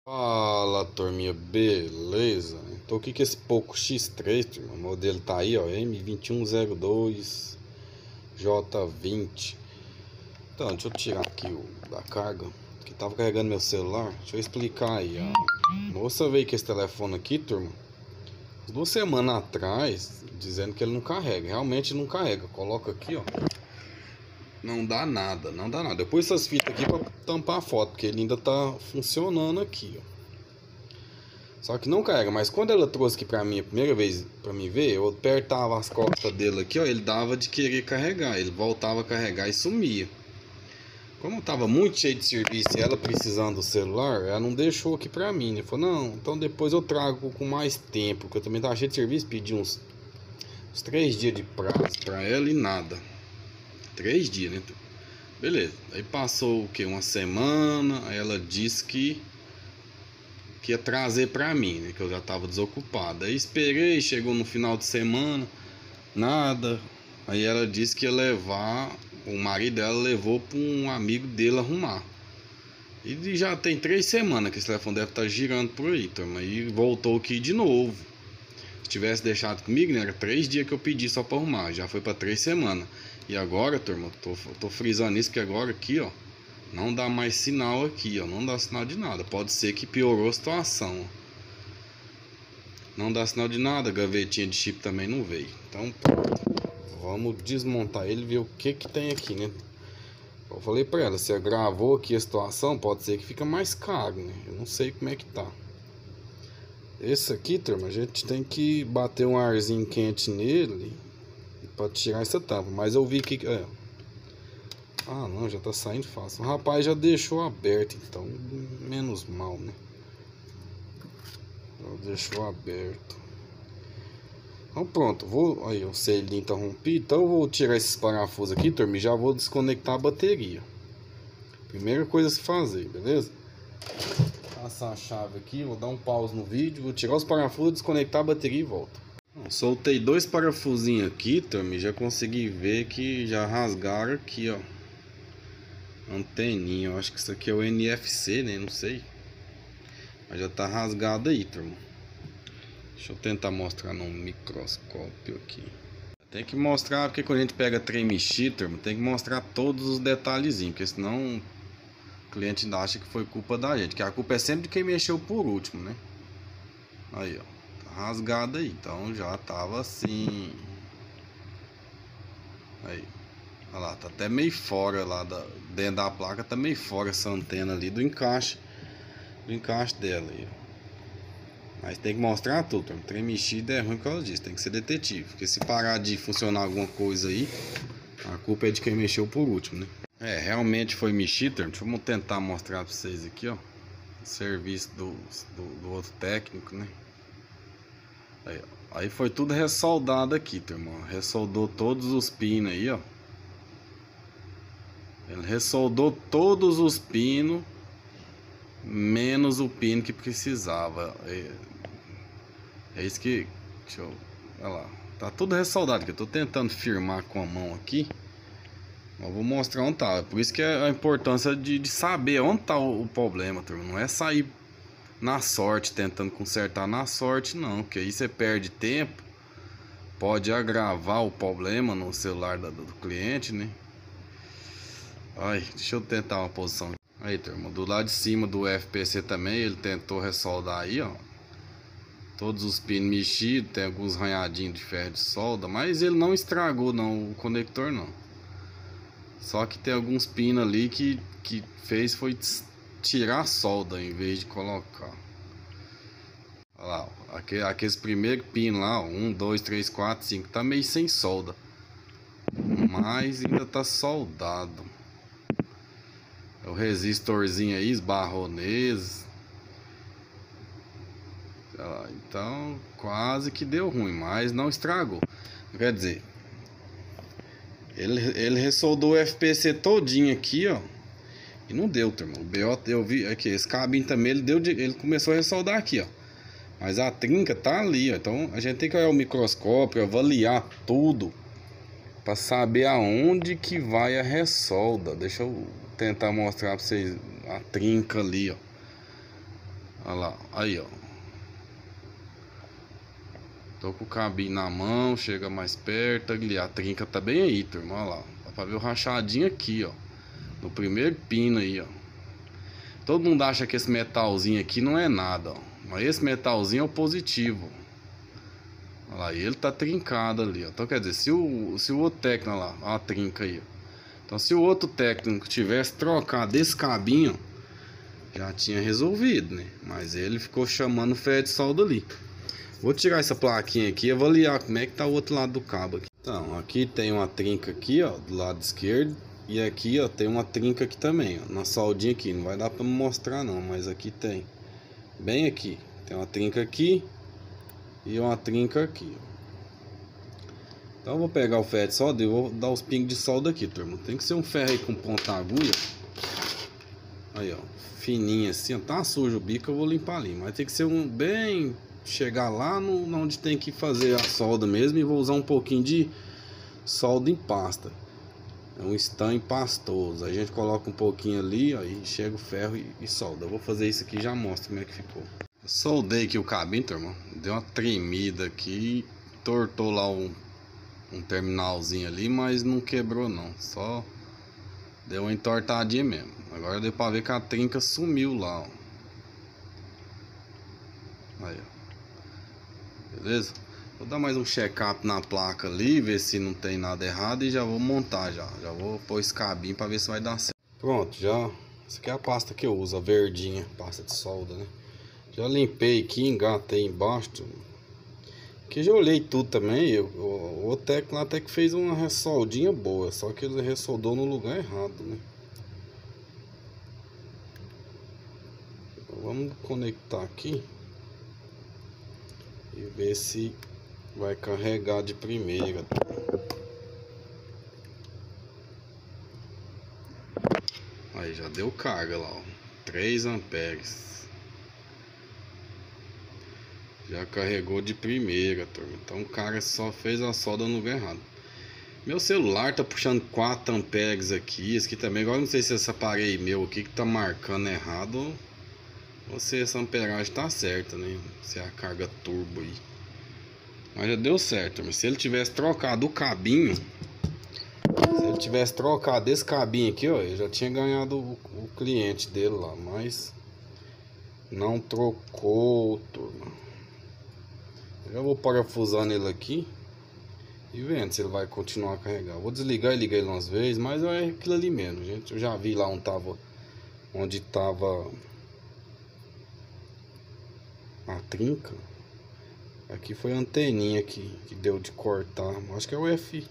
Fala, turminha, beleza? Tô aqui com esse Poco X3, turma. O modelo tá aí, ó, M2102J20. Então, deixa eu tirar aqui o da carga, que tava carregando meu celular. Deixa eu explicar aí, ó. Moça veio com esse telefone aqui, turma, 2 semanas atrás, dizendo que ele não carrega. Realmente não carrega. Coloca aqui, ó. Não dá nada, não dá nada. Eu pus essas fitas aqui pra tampar a foto, porque ele ainda tá funcionando aqui, ó. Só que não carrega, mas quando ela trouxe aqui pra mim a primeira vez pra mim ver, eu apertava as costas dele aqui, ó, ele dava de querer carregar, ele voltava a carregar e sumia. Como eu tava muito cheio de serviço e ela precisando do celular, ela não deixou aqui pra mim, né? Falou, não, então depois eu trago com mais tempo, porque eu também tava cheio de serviço, pedi uns 3 dias de prazo pra ela e nada. 3 dias, né? Beleza, aí passou o que? Uma semana, aí ela disse que ia trazer pra mim, né? Que eu já tava desocupado. Aí esperei, chegou no final de semana, nada. Aí ela disse que ia levar, o marido dela levou pra um amigo dele arrumar. E já tem 3 semanas que esse telefone deve estar girando por aí, turma. Aí voltou aqui de novo. Se tivesse deixado comigo, né? Era 3 dias que eu pedi só pra arrumar. Já foi pra 3 semanas. E agora, turma, tô frisando isso, que agora aqui, ó, não dá mais sinal aqui, ó. Não dá sinal de nada. Pode ser que piorou a situação, ó. Não dá sinal de nada, a gavetinha de chip também não veio. Então, vamos desmontar ele e ver o que tem aqui, né? Eu falei pra ela, se gravou aqui a situação, pode ser que fica mais caro, né? Eu não sei como é que tá. Esse aqui, turma, a gente tem que bater um arzinho quente nele pra tirar essa tampa. Mas eu vi que... Ah, não, já tá saindo fácil. O rapaz já deixou aberto, então, menos mal, né? Já deixou aberto. Então pronto, aí o selinho tá rompido, então eu vou tirar esses parafusos aqui, turma, e já vou desconectar a bateria. Primeira coisa a se fazer, beleza? Passar a chave aqui, vou dar um pause no vídeo, vou tirar os parafusos, desconectar a bateria e volto. Soltei 2 parafusinhos aqui, turma, e já consegui ver que já rasgaram aqui, ó. Anteninha, eu acho que isso aqui é o NFC, né? Não sei. Mas já tá rasgado aí, turma. Deixa eu tentar mostrar no microscópio aqui. Tem que mostrar, porque quando a gente pega trem mexido, tem que mostrar todos os detalhezinhos, porque senão o cliente ainda acha que foi culpa da gente, que a culpa é sempre de quem mexeu por último, né? Aí, ó, tá rasgado aí, então já tava assim. Aí, olha lá, tá até meio fora lá, dentro da placa tá meio fora essa antena ali do encaixe dela aí, ó. Mas tem que mostrar tudo, trem mexido é ruim por causa disso, tem que ser detetive, porque se parar de funcionar alguma coisa aí, a culpa é de quem mexeu por último, né? Realmente foi mexido, deixa eu tentar mostrar pra vocês aqui, ó. O serviço do outro técnico, né? Aí foi tudo ressoldado aqui, turma. Ressoldou todos os pinos aí, ó. Ele ressoldou todos os pinos, menos o pino que precisava. É isso que... Deixa eu... Olha lá. Tá tudo ressoldado aqui. Eu tô tentando firmar com a mão aqui. Eu vou mostrar onde tá. Por isso que é a importância de saber onde tá o problema, turma. Não é sair na sorte, tentando consertar na sorte, não. Porque aí você perde tempo. Pode agravar o problema no celular do cliente, né? Ai, deixa eu tentar uma posição. Aí, turma, do lado de cima do FPC também, ele tentou ressoldar aí, ó. Todos os pinos mexidos, tem alguns ranhadinhos de ferro de solda, mas ele não estragou não, o conector não. Só que tem alguns pinos ali que fez foi tirar a solda em vez de colocar. Olha lá, aqueles primeiros pinos lá, 1, 2, 3, 4, 5, tá meio sem solda. Mas ainda tá soldado. O resistorzinho aí esbarrou neles. Então quase que deu ruim, mas não estragou. Quer dizer, ele ressoldou o FPC todinho aqui, ó. E não deu, turma. O BO, eu vi aqui, esse cabinho também, ele começou a ressoldar aqui, ó. Mas a trinca tá ali, ó. Então a gente tem que olhar o microscópio, avaliar tudo para saber aonde que vai a ressolda. Deixa eu tentar mostrar para vocês a trinca ali, ó. Olha lá, aí ó. Tô com o cabinho na mão, chega mais perto ali. A trinca tá bem aí, turma, olha lá. Dá pra ver o rachadinho aqui, ó. No primeiro pino aí, ó. Todo mundo acha que esse metalzinho aqui não é nada, ó. Mas esse metalzinho é o positivo. Olha lá, ele tá trincado ali, ó. Então quer dizer, se o outro técnico, olha lá, a trinca aí, ó. Então se o outro técnico tivesse trocado esse cabinho, já tinha resolvido, né? Mas ele ficou chamando o ferro de solda ali. Vou tirar essa plaquinha aqui e avaliar como é que tá o outro lado do cabo aqui. Então, aqui tem uma trinca aqui, ó, do lado esquerdo. E aqui, ó, tem uma trinca aqui também, ó, na soldinha aqui. Não vai dar pra me mostrar não, mas aqui tem. Bem aqui. Tem uma trinca aqui e uma trinca aqui, ó. Então eu vou pegar o ferro de solda e vou dar os pingos de solda aqui, turma. Tem que ser um ferro aí com ponta agulha. Aí, ó, fininho assim, ó. Tá sujo o bico, eu vou limpar ali. Mas tem que ser um bem... chegar lá onde tem que fazer a solda mesmo. E vou usar um pouquinho de solda em pasta. É um stan pastoso. A gente coloca um pouquinho ali, ó, e chega o ferro e solda. Eu vou fazer isso aqui e já mostro como é que ficou. Eu soldei aqui o cabinho, turma. Deu uma tremida aqui. Tortou lá um terminalzinho ali, mas não quebrou não. Só deu uma entortadinha mesmo. Agora deu pra ver que a trinca sumiu lá, ó. Aí, ó. Beleza? Vou dar mais um check-up na placa ali, ver se não tem nada errado e já vou montar já. Já vou pôr esse cabinho pra ver se vai dar certo. Pronto, já. Essa aqui é a pasta que eu uso, a verdinha, pasta de solda, né? Já limpei aqui, engatei embaixo. Aqui já olhei tudo também. O técnico lá até que fez uma ressoldinha boa, só que ele ressoldou no lugar errado, né? Então, vamos conectar aqui e ver se vai carregar de primeira. Aí já deu carga lá, ó. 3 amperes. Já carregou de primeira, turma. Então o cara só fez a solda no lugar errado. Meu celular tá puxando 4 amperes aqui. Esse aqui também. Agora não sei se esse aparelho meu aqui que tá marcando errado ou se essa amperagem tá certa, né? Se é a carga turbo aí. Mas já deu certo, mas se ele tivesse trocado o cabinho, se ele tivesse trocado esse cabinho aqui, ó, eu já tinha ganhado o cliente dele lá, mas não trocou, turma. Eu já vou parafusando ele aqui e vendo se ele vai continuar a carregar. Vou desligar e ligar ele umas vezes, mas é aquilo ali mesmo, gente. Eu já vi lá onde tava a trinca. Aqui foi a anteninha que deu de cortar. Acho que é o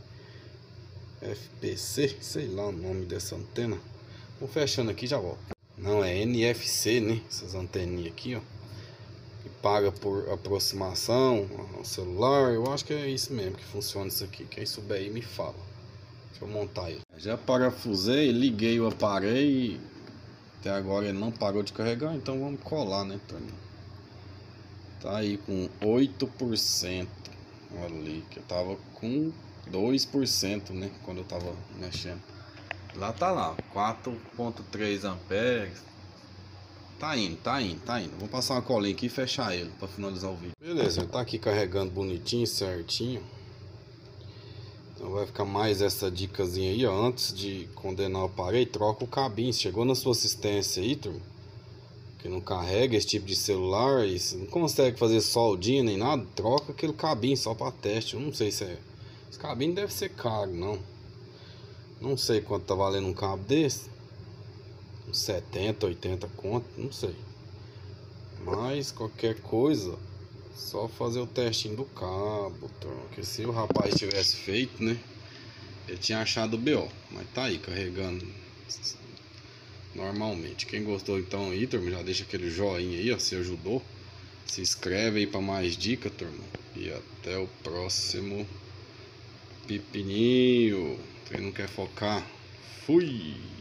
FPC, sei lá o nome dessa antena. Vou fechando aqui e já volto. Não, é NFC, né? Essas anteninhas aqui, ó. Que paga por aproximação ao celular. Eu acho que é isso mesmo que funciona isso aqui. Quem souber aí me fala. Deixa eu montar ele. Já parafusei, liguei o aparelho e até agora ele não parou de carregar. Então vamos colar, né, Tony? Tá aí com 8%. Olha ali, que eu tava com 2%, né? Quando eu tava mexendo. Lá tá lá, 4.3 amperes. Tá indo. Vou passar uma colinha aqui e fechar ele pra finalizar o vídeo. Beleza, ele tá aqui carregando bonitinho, certinho. Então vai ficar mais essa dicasinha aí, ó. Antes de condenar o aparelho, troca o cabinho. Chegou na sua assistência aí, turma, que não carrega esse tipo de celular e não consegue fazer soldinha nem nada, troca aquele cabinho só para teste. Eu não sei se é... Esse cabinho deve ser caro, não sei quanto tá valendo um cabo desse. Uns 70, 80 conto, não sei. Mas qualquer coisa, só fazer o testinho do cabo, porque se o rapaz tivesse feito, né, ele tinha achado o BO. Mas tá aí, carregando normalmente. Quem gostou então aí, turma, já deixa aquele joinha aí, ó, se ajudou. Se inscreve aí para mais dicas, turma. E até o próximo pepininho. Quem não quer focar, fui!